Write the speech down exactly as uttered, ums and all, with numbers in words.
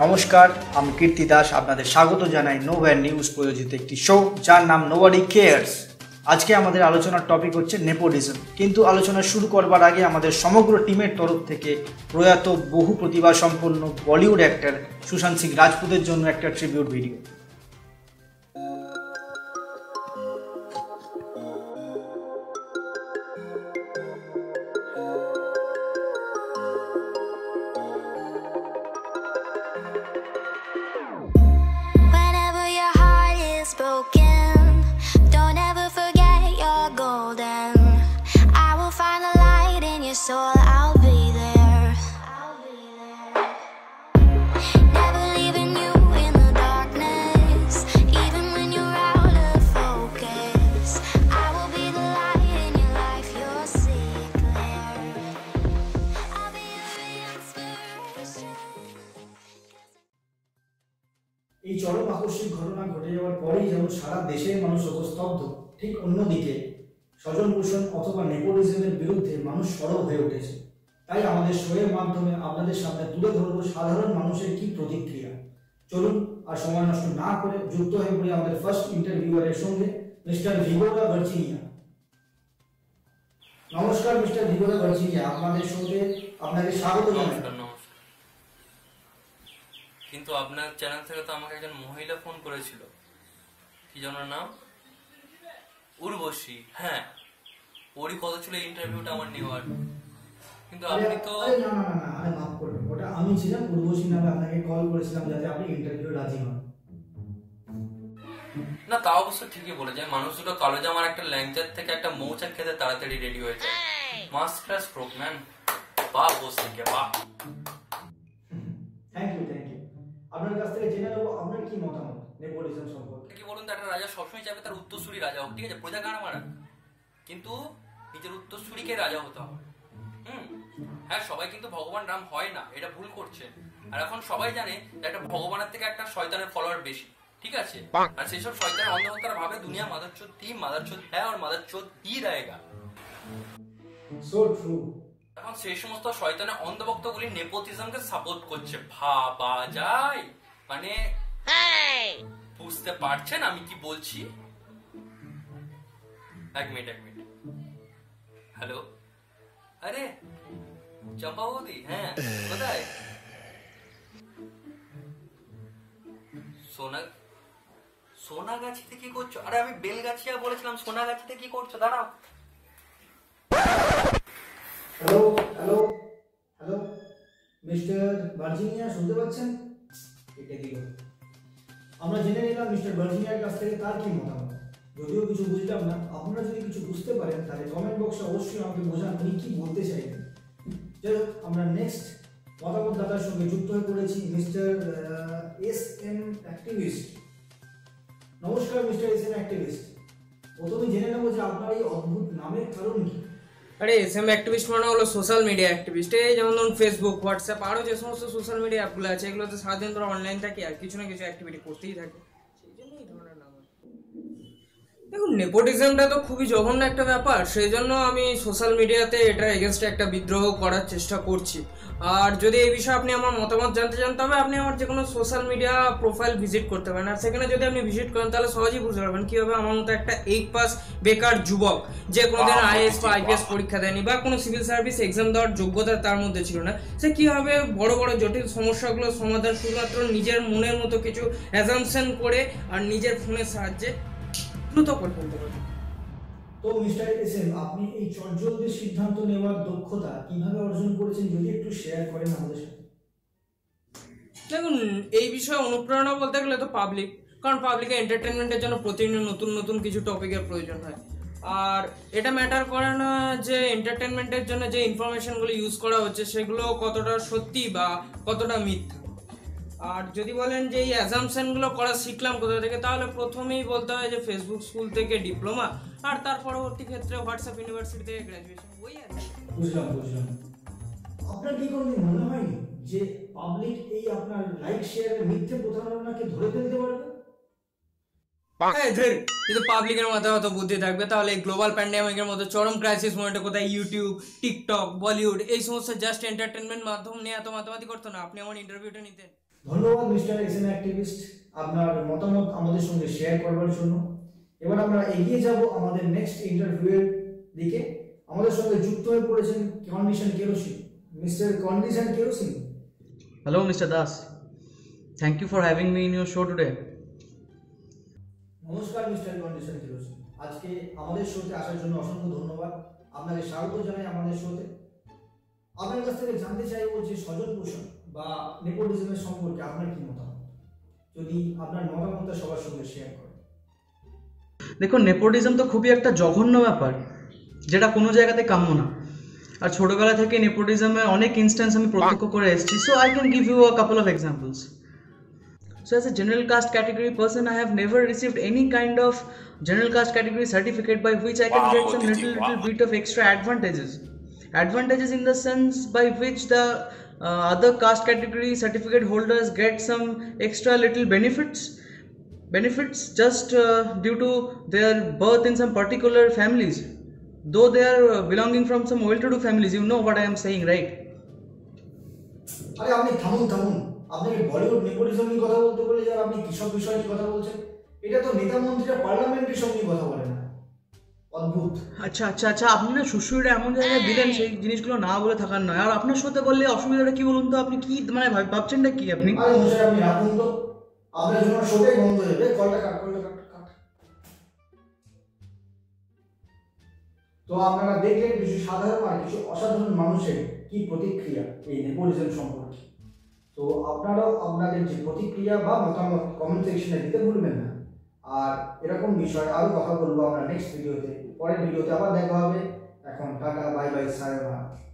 নমস্কার, আমি কীর্তি দাস আপনাদের স্বাগত জানাই নোভেয়ার নিউজ প্রযোজিত একটি শো যার নাম নোবডি কেয়ার্স। আজকে আমাদের আলোচনার টপিক হচ্ছে নেপোটিজম। কিন্তু আলোচনা শুরু করবার আগে আমাদের সমগ্র টিমের তরফ থেকে প্রয়াত বহু প্রতিভা সম্পন্ন বলিউড অ্যাক্টর সুশান্ত সিং রাজপুতের জন্য একটা tribute video. Soul, I'll be there. I'll be there. Never leaving you in the darkness, even when you're out of focus. I will be the light in your life, you'll see it clear. I'll be your inspiration. এই চরম আকস্মিক ঘটনা ঘটে যাওয়ার পরেই যেমন সারা দেশের মানুষ স্তব্ধ, ঠিক অন্যদিকে স্বজন পোষণ অথবা নেপোটিজমের বিরুদ্ধে মানুষ সরব হয়ে উঠেছে। তাই আমাদের শোয়ের মাধ্যমে আপনাদের সামনে তুলে ধরবো সাধারণ মানুষের কি প্রতিক্রিয়া। চলুন আর সময় নষ্ট না করে যুক্ত হয়ে পড়ি আমাদের ফার্স্ট ইন্টারভিউয়ারের সঙ্গে, মিস্টার ভিগোরা ভার্জিনিয়া। নমস্কার মিস্টার ভিগোরা ভার্জিনিয়া, আপনাদের সঙ্গে আপনাকে স্বাগত জানাই। কিন্তু আপনার চ্যানেল থেকে তো আমাকে একজন মহিলা ফোন করেছিল, কি যেন নাম, উর্বশী। হ্যাঁ, ওরই কত ছিল ইন্টারভিউটা আমার নেওয়ার। কিন্তু আপনি তো না না না না আরে মাফ করবেন, ওটা আমি ছিলাম। উর্বশী নামে আপনাকে কল করেছিলাম যাতে আপনি ইন্টারভিউ রাজি হন। না, তা অবশ্য ঠিকই বলে যায়, মানুষ দুটো কালো জামার একটা ল্যাংচার থেকে একটা মৌচাক খেতে তাড়াতাড়ি রেডি হয়ে যায়। মাস্টার স্ট্রোক ম্যান, বাহ বসিকে বাহ। Thank you thank you. আপনার কাছ থেকে জেনে নেব আপনার কি মতামত নেপোটিজম সম্পর্কে। কি বলুন তো, একটা রাজা সবসময় চাইবে তার উত্তরসূরি রাজা হোক, ঠিক আছে, প্রজা গান মারা, কিন্তু নিজের উত্তরসূরিকে রাজা হতে হবে। হুম, হ্যাঁ, সবাই কিন্তু ভগবান রাম হয় না, এটা ভুল করছে। আর এখন সবাই জানে যে একটা ভগবানের থেকে একটা শয়তানের ফলোয়ার বেশি, ঠিক আছে। আর সেসব শয়তানের অন্ধভক্তরা ভাবে দুনিয়া মাদারচোদ থি, মাদারচোদ হ্যাঁ আর মাদারচোদ হি रहेगा। So true. এখন সেই সমস্ত শয়তানের অন্ধভক্তগুলি নেপোটিজমকে সাপোর্ট করছে, ভাবা যায়। মানে বুঝতে পারছেন আমি কি বলছি? এক মিনিট এক মিনিট হ্যালো, আরে চম্পা বৌদি, হ্যাঁ কোথায়? সোনা সোনাগাছিতে কি করছো? আরে আমি বেলগাছিয়া বলেছিলাম, সোনাগাছিতে কি করছো? দাঁড়াও। Hello hello hello mister Virginia, শুনতে পাচ্ছেন? এটা দিল। আমরা জেনে নিলাম মিস্টার ভার্জিনিয়ার কাছ থেকে তার কি মতামত। যদিও কিছু বুঝলাম না, আপনারা যদি কিছু বুঝতে পারেন তাহলে কমেন্ট বক্সে অবশ্যই আমাকে বোঝান উনি কি বলতে চাইবেন। যাই হোক, আমরা নেক্সট মতামত দাতার সঙ্গে যুক্ত হয়ে পড়েছি, মিস্টার এস এম অ্যাক্টিভিস্ট। নমস্কার মিস্টার এস এম অ্যাক্টিভিস্ট। প্রথমে জেনে নেবো যে আপনার এই অদ্ভুত নামের কারণ কি। আরে এস এম অ্যাক্টিভিস্ট মানে হলো সোশ্যাল মিডিয়া অ্যাক্টিভিস্ট। এই যেমন ধরুন ফেসবুক, হোয়াটসঅ্যাপ, আরও যে সমস্ত সোশ্যাল মিডিয়া অ্যাপগুলো আছে, এগুলোতে সারাদিন ধরে অনলাইন থাকে আর কিছু না কিছু অ্যাক্টিভিটি করতেই থাকে, সেই জন্য এই ধরনের নাম। দেখুন, নেপোটিজমটা তো খুবই জঘন্য একটা ব্যাপার, সেই জন্য আমি সোশ্যাল মিডিয়াতে এটার এগেনস্টে একটা বিদ্রোহ করার চেষ্টা করছি। আর যদি এই বিষয়ে আপনি আমার মতামত জানতে চান তবে আপনি আমার যে কোনো সোশ্যাল মিডিয়া প্রোফাইল ভিজিট করতে পারেন। আর সেখানে যদি আপনি ভিজিট করেন তাহলে সহজেই বুঝতে পারবেন কীভাবে আমার মতো একটা এইট পাস বেকার যুবক, যে কোনোদিন আইএএস বা আইপিএস পরীক্ষা দেয়নি বা কোনো সিভিল সার্ভিস এক্সাম দেওয়ার যোগ্যতা তার মধ্যে ছিল না, সে কীভাবে বড় বড় জটিল সমস্যাগুলোর সমাধান শুধুমাত্র নিজের মনের মতো কিছু অ্যাজাম্পশন করে আর নিজের ফোনের সাহায্যে দ্রুত করে ফেলতে পারে। তো মিস্টার এস এম, আপনি এই চটজলদি সিদ্ধান্ত নেওয়ার দক্ষতা কিভাবে অর্জন করেছেন যদি একটু শেয়ার করেন আমাদের সাথে। দেখুন, এই বিষয়ে অনুপ্রেরণা বলতে গেলে তো পাবলিক, কারণ পাবলিকের এন্টারটেনমেন্টের জন্য প্রতিদিন নতুন নতুন কিছু টপিকের প্রয়োজন হয়। আর এটা ম্যাটার করে না যে এন্টারটেনমেন্টের জন্য যে ইনফরমেশনগুলো ইউজ করা হচ্ছে সেগুলো কতটা সত্যি বা কতটা মিথ্যা। আর যদি বলেন যে এই অ্যাজাম্পশনগুলো করা শিখলাম কোথা থেকে, তাহলে প্রথমেই বলতে হয় যে ফেসবুক স্কুল থেকে ডিপ্লোমা, আর তার পরবর্তী ক্ষেত্রে হোয়াটসঅ্যাপ ইউনিভার্সিটি থেকে গ্র্যাজুয়েশন। ওই আর বুঝলাম বুঝলাম। আপনার কি কোনোদিন মনে হয়নি যে পাবলিক এই আপনার লাইক শেয়ারের মিথ্যে প্রতারণাকে ধরে ফেলতে পারবে? হ্যাঁ, ধর যদি পাবলিকের মাথায় অত বুদ্ধি থাকবে তাহলে এই গ্লোবাল প্যান্ডেমিকের মতো চরম ক্রাইসিস মোমেন্টে কোথায় ইউটিউব, টিকটক, বলিউড এই সমস্ত জাস্ট এন্টারটেনমেন্ট মাধ্যম নিয়ে এত মাতামাতি করতো না, আপনি আমার ইন্টারভিউটা নিতেন। ধন্যবাদ মিস্টার এস এম অ্যাক্টিভিস্ট আপনার মতামত আমাদের সঙ্গে শেয়ার করবার জন্য। এবার আমরা এগিয়ে যাব আমাদের নেক্সট ইন্টারভিউয়ের দিকে। আমাদের সঙ্গে যুক্ত হয়ে পড়েছেন condition kerosene, mister condition kerosene. Hello, Mister Das. Thank you for having me in your show today. নমস্কার মিস্টার কন্ডিশন কেরোসিন, আজকে আমাদের শোতে আসার জন্য অসংখ্য ধন্যবাদ। আপনাকে স্বাগত জানাই আমাদের শোতে। আপনার কাছ থেকে জানতে চাইবো যে স্বজন পোষণ বা নেপোটিজমের সম্পর্কে আপনার কি মতামত, যদি আপনার মতামতটা সবার সঙ্গে শেয়ার করেন। দেখুন, নেপোটিজম তো খুবই একটা জঘন্য ব্যাপার, যেটা কোনো জায়গাতে কাম্য না। আর ছোটোবেলা থেকে নেপোটিজমের অনেক ইনস্ট্যান্স আমি প্রত্যক্ষ করে এসেছি। So I can give you a couple of examples. So as a general caste category person, I have never received any kind of general caste category certificate by which I can get some little little bit of extra advantages. Advantages in the sense by which the uh, other caste category certificate holders get some extra little benefits. Benefits just uh, due to their birth in some particular families. Though they are uh, belonging from some well-to-do families, you know what I am saying, right? আরে আপনি থামুন থামুন, আপনাকে Bollywood nepotism নিয়ে কথা বলতে বলে যার আপনি কিসব বিষয় নিয়ে কথা বলছেন? এটা তো নেতা মন্ত্রীরা পার্লামেন্টের সব নিয়ে কথা বলে না। অদ্ভুত। আচ্ছা আচ্ছা আচ্ছা আপনি না সুশুরিটা এমন জায়গায় দিলেন সেই জিনিসগুলো না বলে থাকার নয়। আর আপনার সাথে বললে অসুবিধাটা কি বলুন তো? আপনি কি মানে ভাব- ভাবছেনটা কি আপনি? আরে মশাই আপনি রাখুন তো, আপনার জন্য শোটাই বন্ধ হয়ে যাবে। কলটা কাট, কলটা কাট কাট। তো আপনারা দেখলেন কিছু সাধারণ আর কিছু অসাধারণ মানুষের কি প্রতিক্রিয়া এই নেপোটিজম সম্পর্কে। তো আপনারাও আপনাদের যে প্রতিক্রিয়া বা মতামত কমেন্ট সেকশনে দিতে ভুলবেন না। আর এরকম বিষয় আরো কথা বলবো আমরা নেক্সট ভিডিওতে। পরের ভিডিওতে আবার দেখা হবে। এখন টাটা, বাই বাই, সায়োনারা।